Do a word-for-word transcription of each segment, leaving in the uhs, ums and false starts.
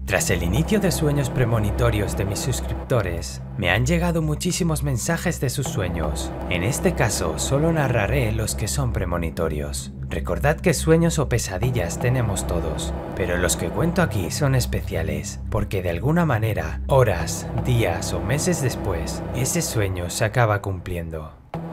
Tras el inicio de sueños premonitorios de mis suscriptores, me han llegado muchísimos mensajes de sus sueños. En este caso, solo narraré los que son premonitorios. Recordad que sueños o pesadillas tenemos todos, pero los que cuento aquí son especiales, porque de alguna manera, horas, días o meses después, ese sueño se acaba cumpliendo.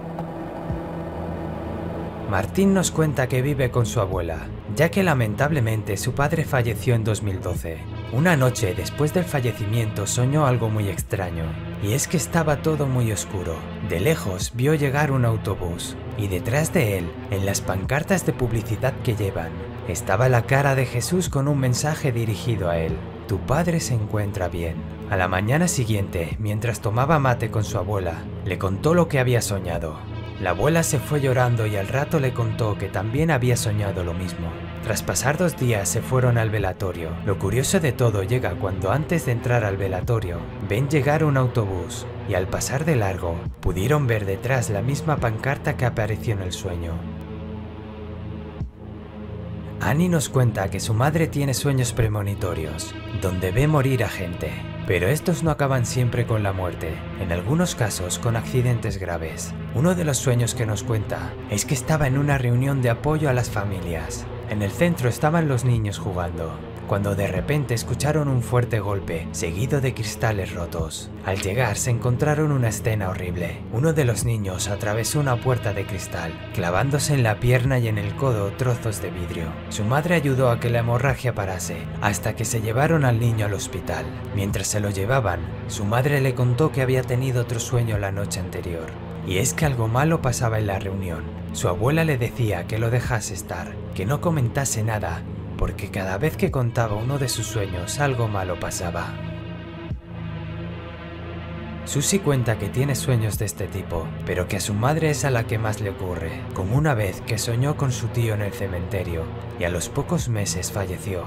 Martín nos cuenta que vive con su abuela, ya que lamentablemente su padre falleció en dos mil doce. Una noche después del fallecimiento soñó algo muy extraño, y es que estaba todo muy oscuro. De lejos vio llegar un autobús, y detrás de él, en las pancartas de publicidad que llevan, estaba la cara de Jesús con un mensaje dirigido a él: tu padre se encuentra bien. A la mañana siguiente, mientras tomaba mate con su abuela, le contó lo que había soñado. La abuela se fue llorando y al rato le contó que también había soñado lo mismo. Tras pasar dos días se fueron al velatorio. Lo curioso de todo llega cuando antes de entrar al velatorio ven llegar un autobús y al pasar de largo pudieron ver detrás la misma pancarta que apareció en el sueño. Annie nos cuenta que su madre tiene sueños premonitorios, donde ve morir a gente. Pero estos no acaban siempre con la muerte, en algunos casos con accidentes graves. Uno de los sueños que nos cuenta es que estaba en una reunión de apoyo a las familias. En el centro estaban los niños jugando, cuando de repente escucharon un fuerte golpe, seguido de cristales rotos. Al llegar se encontraron una escena horrible. Uno de los niños atravesó una puerta de cristal, clavándose en la pierna y en el codo trozos de vidrio. Su madre ayudó a que la hemorragia parase, hasta que se llevaron al niño al hospital. Mientras se lo llevaban, su madre le contó que había tenido otro sueño la noche anterior. Y es que algo malo pasaba en la reunión. Su abuela le decía que lo dejase estar, que no comentase nada, porque cada vez que contaba uno de sus sueños algo malo pasaba. Susie cuenta que tiene sueños de este tipo, pero que a su madre es a la que más le ocurre, como una vez que soñó con su tío en el cementerio y a los pocos meses falleció.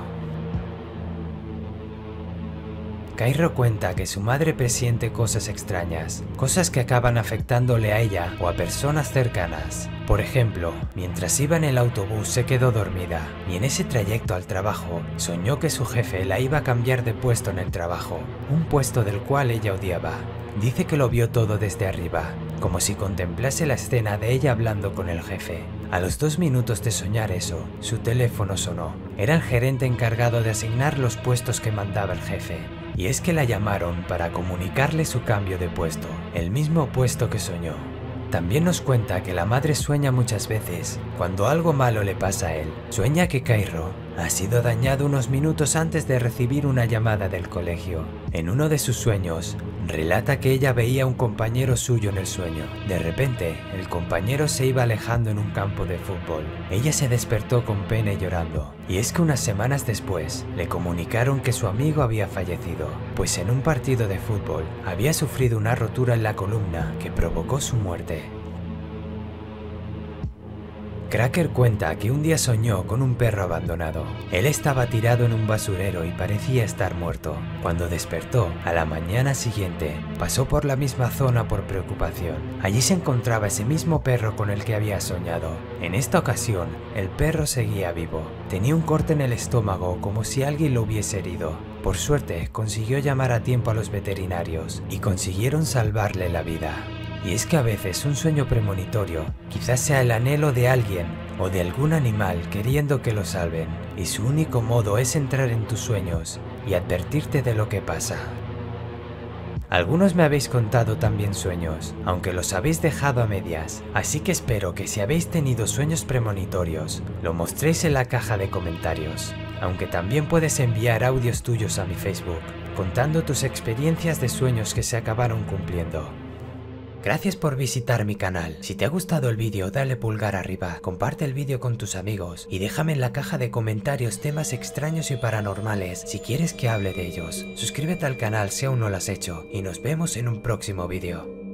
Cairo cuenta que su madre presiente cosas extrañas, cosas que acaban afectándole a ella o a personas cercanas. Por ejemplo, mientras iba en el autobús se quedó dormida y en ese trayecto al trabajo soñó que su jefe la iba a cambiar de puesto en el trabajo, un puesto del cual ella odiaba. Dice que lo vio todo desde arriba, como si contemplase la escena de ella hablando con el jefe. A los dos minutos de soñar eso, su teléfono sonó. Era el gerente encargado de asignar los puestos que mandaba el jefe. Y es que la llamaron para comunicarle su cambio de puesto, el mismo puesto que soñó. También nos cuenta que la madre sueña muchas veces cuando algo malo le pasa a él. Sueña que Cairo ha sido dañado unos minutos antes de recibir una llamada del colegio. En uno de sus sueños, relata que ella veía a un compañero suyo en el sueño. De repente, el compañero se iba alejando en un campo de fútbol. Ella se despertó con pena y llorando. Y es que unas semanas después, le comunicaron que su amigo había fallecido, pues en un partido de fútbol había sufrido una rotura en la columna que provocó su muerte. Cracker cuenta que un día soñó con un perro abandonado. Él estaba tirado en un basurero y parecía estar muerto. Cuando despertó, a la mañana siguiente, pasó por la misma zona por preocupación. Allí se encontraba ese mismo perro con el que había soñado. En esta ocasión, el perro seguía vivo. Tenía un corte en el estómago como si alguien lo hubiese herido. Por suerte, consiguió llamar a tiempo a los veterinarios y consiguieron salvarle la vida. Y es que a veces un sueño premonitorio quizás sea el anhelo de alguien o de algún animal queriendo que lo salven, y su único modo es entrar en tus sueños y advertirte de lo que pasa. Algunos me habéis contado también sueños, aunque los habéis dejado a medias, así que espero que si habéis tenido sueños premonitorios, lo mostréis en la caja de comentarios, aunque también puedes enviar audios tuyos a mi Facebook, contando tus experiencias de sueños que se acabaron cumpliendo. Gracias por visitar mi canal. Si te ha gustado el vídeo, dale pulgar arriba, comparte el vídeo con tus amigos y déjame en la caja de comentarios temas extraños y paranormales si quieres que hable de ellos. Suscríbete al canal si aún no lo has hecho y nos vemos en un próximo vídeo.